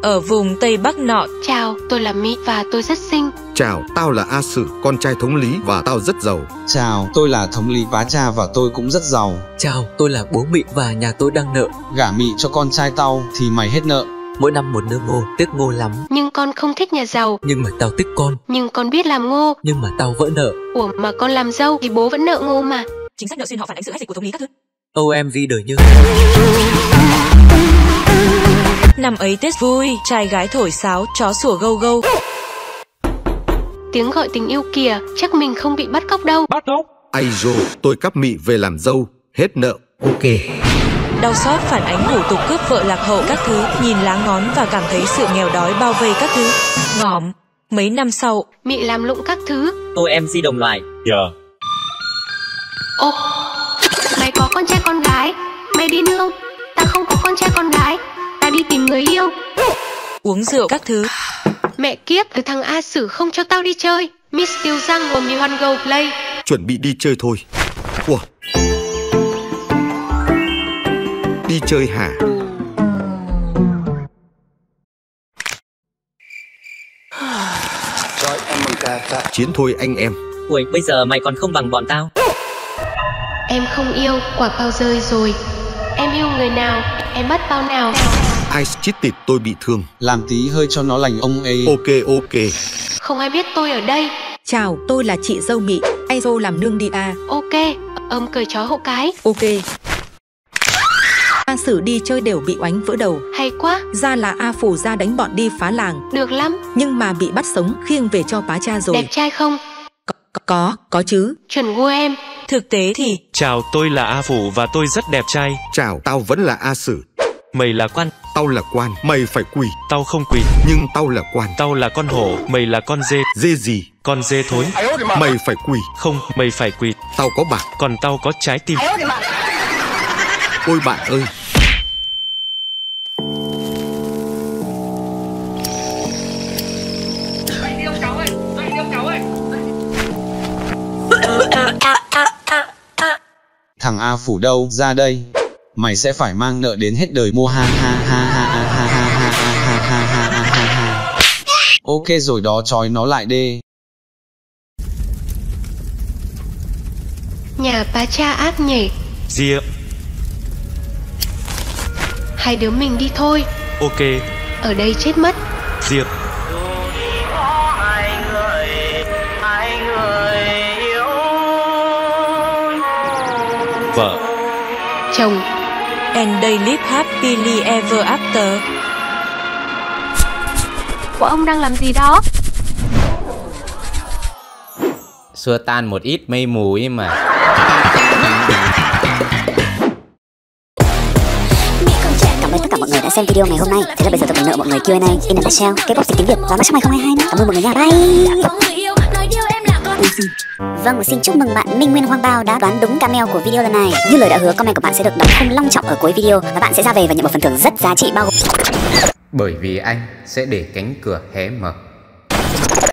ở vùng Tây Bắc nọ. Chào, tôi là Mỹ và tôi rất xinh. Chào, tao là A Sử, con trai thống lý và tao rất giàu. Chào, tôi là thống lý Bá Cha và tôi cũng rất giàu. Chào, tôi là bố Mị và nhà tôi đang nợ. Gả Mị cho con trai tao thì mày hết nợ. Mỗi năm một nơ ngô, tiếc ngô lắm. Nhưng con không thích nhà giàu. Nhưng mà tao thích con. Nhưng con biết làm ngô. Nhưng mà tao vỡ nợ. Ủa mà con làm dâu thì bố vẫn nợ ngô mà. Chính sách nợ xuyên họ phản ánh sự hết dịch của thống lý các thứ. OMV đời như. Năm ấy Tết vui, trai gái thổi sáo, chó sủa gâu gâu. Tiếng gọi tình yêu kìa, chắc mình không bị bắt cóc đâu. Bắt cóc? Ai dô, tôi cắp Mị về làm dâu, hết nợ. Ok. Đau xót phản ánh hủ tục cướp vợ lạc hậu các thứ, nhìn lá ngón và cảm thấy sự nghèo đói bao vây các thứ. Ngỏm. Mấy năm sau, Mị làm lụng các thứ. Tôi MC đồng loài. Ô, mày có con trai con gái, mày đi nương. Ta không có con trai con gái, ta đi tìm người yêu. uống rượu các thứ. Mẹ kiếp, cái thằng A Sử không cho tao đi chơi. Miss Tiêu Giang gồm như One Go Play. Chuẩn bị đi chơi thôi. Ủa? Đi chơi hả? Chiến thôi anh em. Ui, bây giờ mày còn không bằng bọn tao. Em không yêu, quả bao rơi rồi. Em yêu người nào, em bắt bao nào. Ai chít tịt tôi bị thương. Làm tí hơi cho nó lành ông ấy. Ok. Không ai biết tôi ở đây. Chào, tôi là chị dâu Mị. Ai dô làm nương đi à. Ok, ông cởi chó hộ cái. Ok. A Sử đi chơi đều bị oánh vỡ đầu. Hay quá. Ra là A Phủ ra đánh bọn đi phá làng. Được lắm. Nhưng mà bị bắt sống khiêng về cho Bá Cha rồi. Đẹp trai không? Có chứ. Chuẩn gu em. Thực tế thì chào, tôi là A Phủ và tôi rất đẹp trai. Chào, tao vẫn là A Sử. Mày là quan. Tao là quan, mày phải quỳ. Tao không quỳ. Nhưng tao là quan. Tao là con hổ, mày là con dê. Dê gì? Con dê thối. Mày phải quỳ. Không, mày phải quỳ. Tao có bạc. Còn tao có trái tim. Ôi bạn ơi. Thằng A Phủ đâu, ra đây. Mày sẽ phải mang nợ đến hết đời mua ha ha ha ha ha ha ha ha ha ha ha ha ha ha. Ok rồi đó, trói nó lại đê. Nhà Bá Cha ác nhỉ. Dìa. Hai đứa mình đi thôi. Ok. Ở đây chết mất. Dìa. Vợ. Chồng. And they live happily ever after. Của ông đang làm gì đó? Xua tan một ít mây mù ấy mà. Cảm ơn tất cả mọi người đã xem video ngày hôm nay. Thế là bây giờ tôi còn nợ mọi người Q&A, In a Nutshell, K-pop dịch tiếng Việt và Match 2022 nữa. Cảm ơn mọi người nha, bye. Vâng, xin chúc mừng bạn Minh Nguyên Hoang Bao đã đoán đúng cameo của video lần này. Như lời đã hứa, comment của bạn sẽ được đọc không long trọng ở cuối video và bạn sẽ ra về và nhận một phần thưởng rất giá trị bao gồm. Bởi vì anh sẽ để cánh cửa hé mở.